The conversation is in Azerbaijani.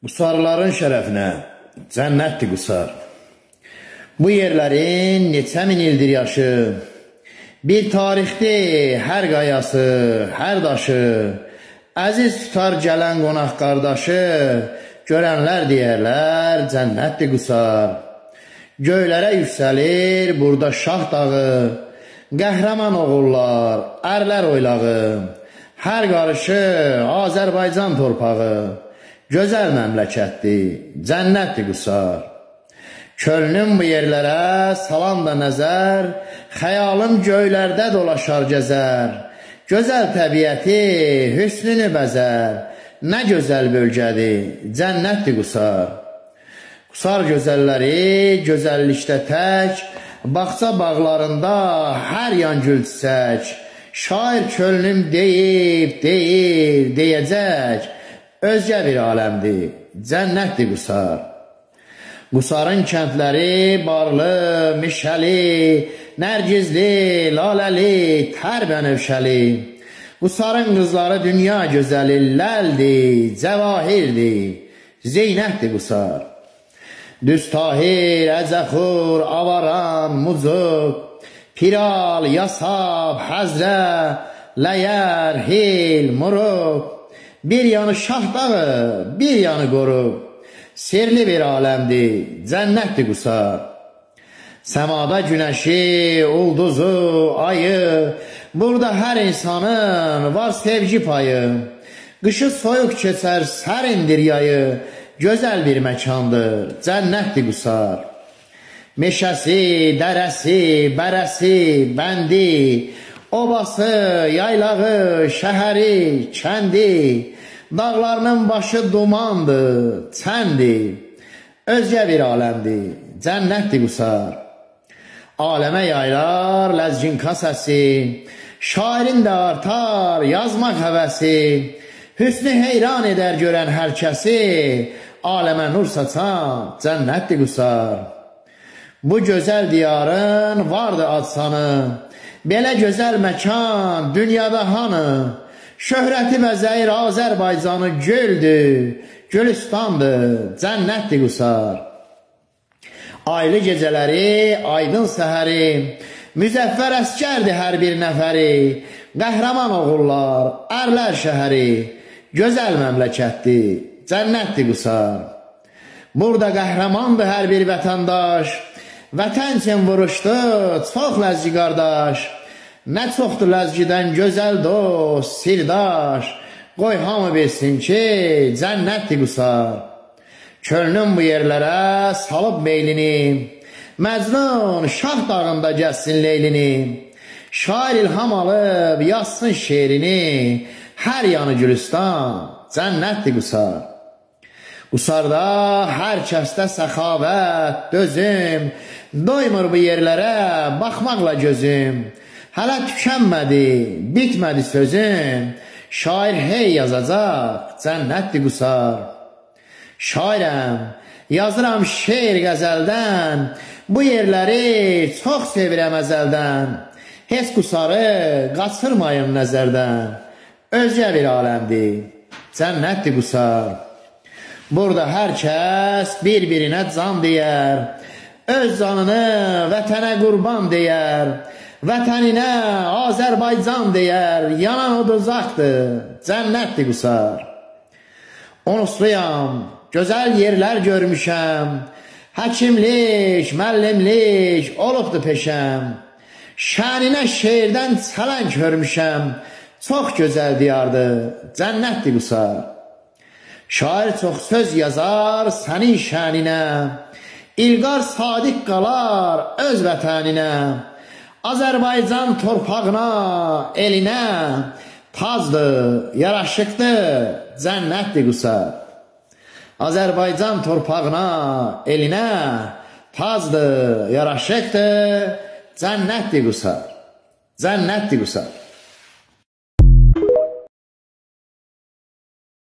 Qusarların şərəfinə cənnətdir qusar. Bu yerlərin neçə min ildir yaşı, bir tarixdir hər qayası, hər daşı, əziz tutar gələn qonaq qardaşı, görənlər deyərlər cənnətdir qusar. Göylərə yüksəlir burada şah dağı, qəhrəman oğullar, ərlər oylağı, hər qarışı Azərbaycan torpağı, gözəl məmləkətdir, cənnətdir qusar. Könlüm bu yerlərə salam da nəzər, xəyalım göylərdə dolaşar gəzər. Gözəl təbiəti, hüsnünü bəzər, nə gözəl bölgədir, cənnətdir qusar. Qusar gözəlləri, gözəllikdə tək, bağça bağlarında hər yan gül çiçək. Şair könlüm deyib, deyəcək, özgə bir aləmdir, cənnətdir qusar. Qusarın kəndləri barlı, mişəli, nərgizli, laləli, tər bənövşəli. Qusarın qızları dünya gözəli, ləldir, cəvahirdir, zeynətdir qusar. Düz tahir, əcəxur, avaran, mucuq, piral, yasab, həzrə, ləyər, hil, muruq. Bir yanı şah dağı, bir yanı qoruq. Sirli bir aləmdir, cənnətdir qusar. Səmada günəşi, ulduzu, ayı, burada hər insanın var sevgi payı. Qışı soyuq keçər, sərindir yayı, gözəl bir məkandır, cənnətdir qusar. Meşəsi, dərəsi, bərəsi, bəndi, obası, yaylağı, şəhəri, kəndi, dağlarının başı dumandır, çəndir, özgə bir aləmdir, cənnətdir qusar. Aləmə yaylar ləzginka səsi, şairin də artar yazmaq həvəsi, hüsnü heyran edər görən hər kəsi, aləmə nur saçan cənnətdir qusar. Bu gözəl diyarın vardı adsanı, belə gözəl məkan dünyada hanı? Şöhrəti bəzəyir Azərbaycanı, göldür, gölüstandır, cənnətdir qusar. Aylı gecələri, aydın səhəri, müzəffər əskərdir hər bir nəfəri, qəhrəman oğullar, ərlər şəhəri, gözəl məmləkətdir, cənnətdir qusar. Burada qəhrəmandır hər bir vətəndaş, vətən üçün vuruşdu, çox ləzgi qardaş. Nə çoxdur ləzgidən gözəl dost, sirdaş, qoy hamı bilsin ki, cənnətdir qusar. Könlüm bu yerlərə salıb meylini, Məcnun şah dağında gəzsin leylini. Şair ilham alıb yazsın şeirini, hər yanı gülüstan, cənnətdir qusar. Qusarda hər kəsdə səxavət, dözüm, doymur bu yerlərə baxmaqla gözüm. Hələ tükənmədi, bitmədi sözüm, şair hey yazacaq, cənnətdir qusar. Şairəm, yazıram şeir qəzəldən, bu yerləri çox sevirəm əzəldən. Heç qusarı qaçırmayın nəzərdən, özgə bir aləmdir, cənnətdir qusar. Burada hər kəs bir-birinə can deyər, öz canını vətənə qurban deyər. Vətəninə Azərbaycan deyər, yanan o dozaqdır, cənnətdir qusar. Onusluyam, gözəl yerlər görmüşəm, həkimlik, müəllimlik olubdur peşəm. Şəninə şeirdən çələng hörmüşəm, çox gözəl diyardır, cənnətdir qusar. Şair çox söz yazar sənin şəninə, İlqar sadiq qalar öz vətəninə. Azərbaycan torpağına, elinə, tazdır, yaraşıqdır, cənnətdir qusar. Azərbaycan torpağına, elinə, tazdır, yaraşıqdır, cənnətdir qusar. Cənnətdir qusar.